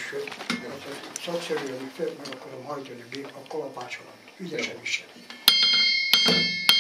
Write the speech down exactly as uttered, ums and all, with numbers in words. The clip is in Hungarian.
első, hát szakszerűen meg akarom hajtani a kalapácsolat, ügyesen is.